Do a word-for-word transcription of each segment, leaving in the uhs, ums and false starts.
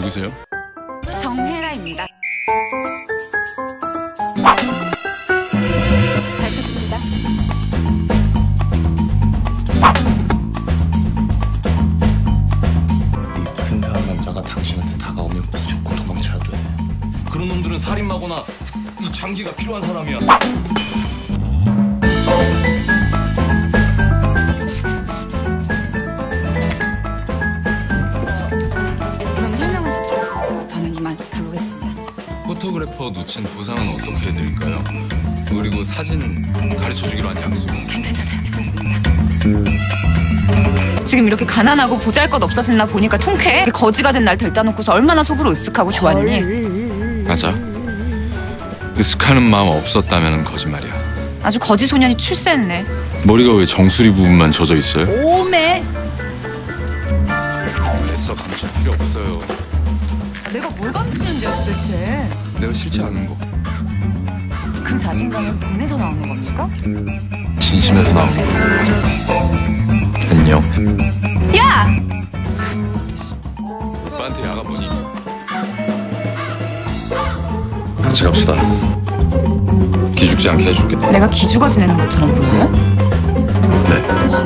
누구세요? 정혜라입니다. 잘 부탁드립니다. 이 근사한 남자가 당신한테 다가오면 무조건 도망쳐야 돼. 그런 놈들은 살인마거나 이 장기가 필요한 사람이야. 그럼 설명은 다 들었으니까 저는 이만 가보겠습니다. 포토그래퍼 놓친 보상은 어떻게 해드릴까요? 그리고 사진 가르쳐주기로 한 약속. 괜찮아요. 괜찮습니다. 지금 이렇게 가난하고 보잘것없어진 나 보니까 통쾌해. 거지가 된 날 데려다 놓고서 얼마나 속으로 으쓱하고 좋았니? 맞아. 으쓱하는 마음 없었다면 거짓말이야. 아주 거지 소년이 출세했네. 머리가 왜 정수리 부분만 젖어 있어요? 오메. 애써 감출 필요 없어요. 내가 뭘 감추는데요 도대체? 내가 싫지 않은 거. 그 자신감은 눈에서 나오는 겁니까? 진심에서 나오는 거. 안녕. 야! 오빠한테 야가 뭐니? 같이 갑시다. 기죽지 않게 해줄게. 내가 기죽어 지내는 것처럼 보여요? 네.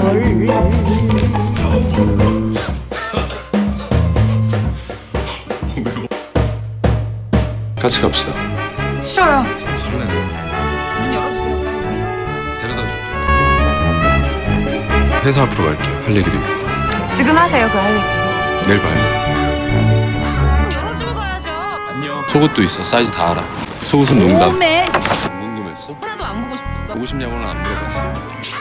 같이 갑시다. 싫어요. 설레네. 문 열어주세요. 데려다 줄게. 회사 앞으로 갈게. 할 얘기도 있고. 지금 하세요 그 할 얘기. 내일 봐요. 문 열어주고 가야죠. 안녕. 속옷도 있어. 사이즈 다 알아. 속옷은 농담. 궁금했어? 하나도 안 보고 싶었어. 보고 싶냐고는 안 물어봤어.